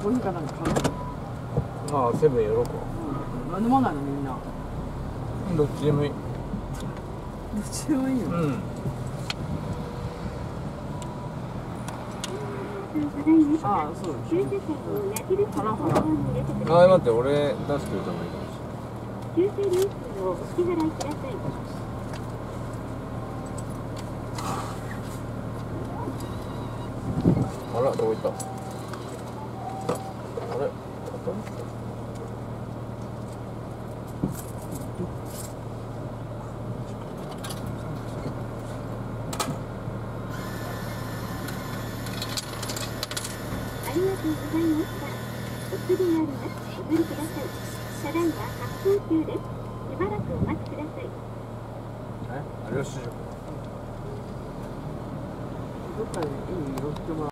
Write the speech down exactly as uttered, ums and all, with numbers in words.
コーヒーかなんか買う？ ああ、セブンやろうか。 うん、飲まないのみんな。 どっちでもいい。 どっちでもいいよ。 うん。 ああ、そうです。ハラハラ。 ああ、待って、俺出してくれた方がいいかもし給水料金をお支払いください。 れない。あら、どこ行った。あれ、ありがとうございました。お釣りがあります。お取りください。ただいま発行中です。しばらくお待ちください。 え、あれを試食。 どっかでいいよってもらう。